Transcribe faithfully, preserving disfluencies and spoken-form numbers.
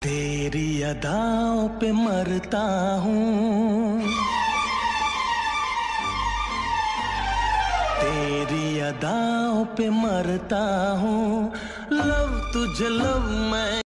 तेरी अदाओं पे मरता हूँ, तेरी अदाओं पे मरता हूँ। लव तुझे लव मैं